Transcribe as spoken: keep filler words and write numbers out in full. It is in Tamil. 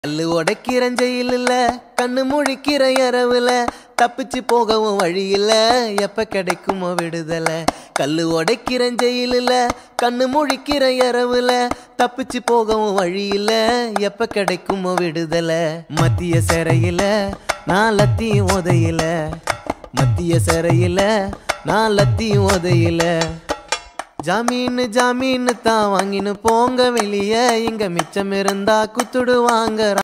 கல்லு உடைக்கிற ஜெயில் இல்ல, கண்ணு முழிக்கிற இரவுல, தப்பிச்சு போகவும் வழி இல்ல, எப்ப கிடைக்குமோ விடுதலை. கல்லு உடைக்கிற ஜெயில் இல்ல, கண்ணு முழிக்கிற இரவுல, தப்பிச்சு போகவும் வழி இல்ல, எப்ப கிடைக்குமோ விடுதலை. மத்திய சிறையில நான் லத்தியும் உதையில, மத்திய சிறையில நான் லத்தியும் உதையில. ஜாமீன் ஜாமீன் தான் வாங்கின்னு போங்க வெளியே, இங்க மிச்சம் இருந்தா குத்துடுவாங்க.